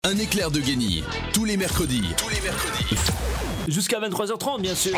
Un éclair de génie, tous les mercredis. Jusqu'à 23h30, bien sûr.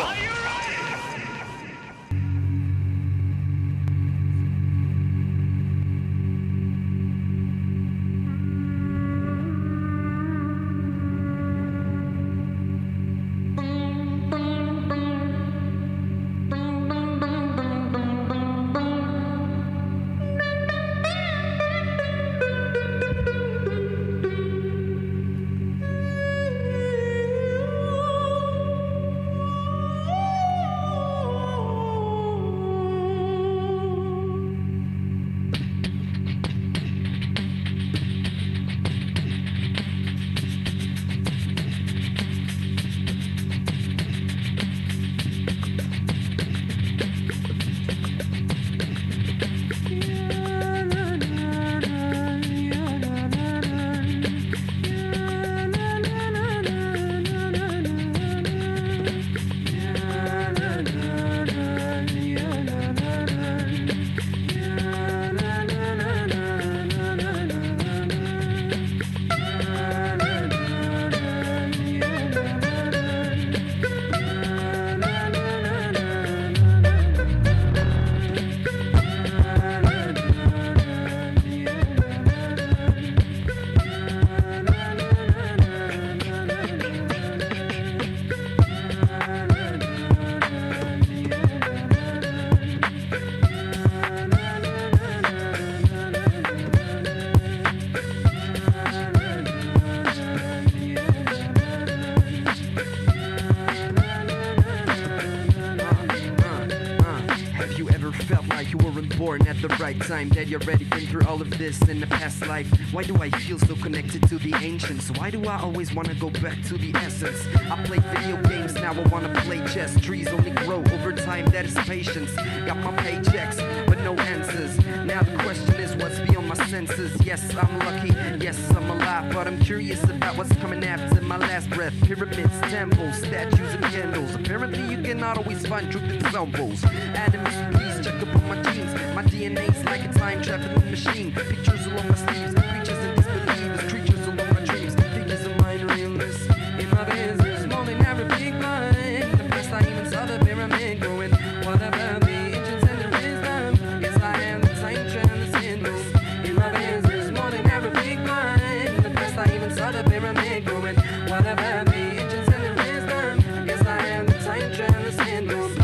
At the right time, that you already been through all of this in the past life. Why do I feel so connected to the ancients? Why do I always wanna go back to the essence? I play video games, now I wanna play chess. Trees only grow over time, that is patience. Got my paychecks, but no answers. Now the question is, what's beyond my senses? Yes, I'm lucky, yes, I'm alive, but I'm curious about what's coming after my last breath. Pyramids, temples, statues, and candles. Apparently you cannot always find truth in samples. Animals, please check up on my genes. My DNA's like a time-traveling machine. Pictures along my sleeves, creatures and disbelievers, creatures along my dreams, figures of mine realists. In my business, more than every big mind. The first I even saw the pyramid growing. Whatever the ancients and the wisdom, yes, I am the time transcendent. In my business, more than every big mind. The first I even saw the pyramid growing. Whatever the ancients and the wisdom, yes, I am the time transcendent.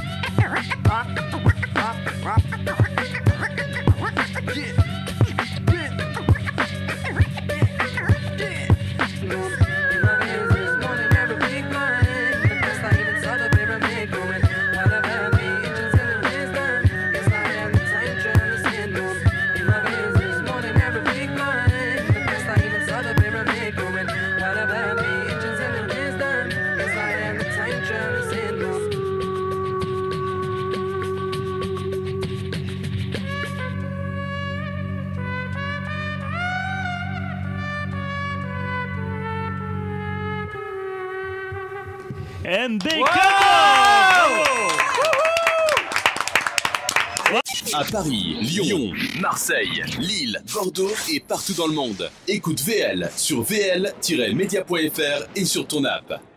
MBK. À Paris, Lyon, Marseille, Lille, Bordeaux et partout dans le monde. Écoute VL sur vl-media.fr et sur ton app.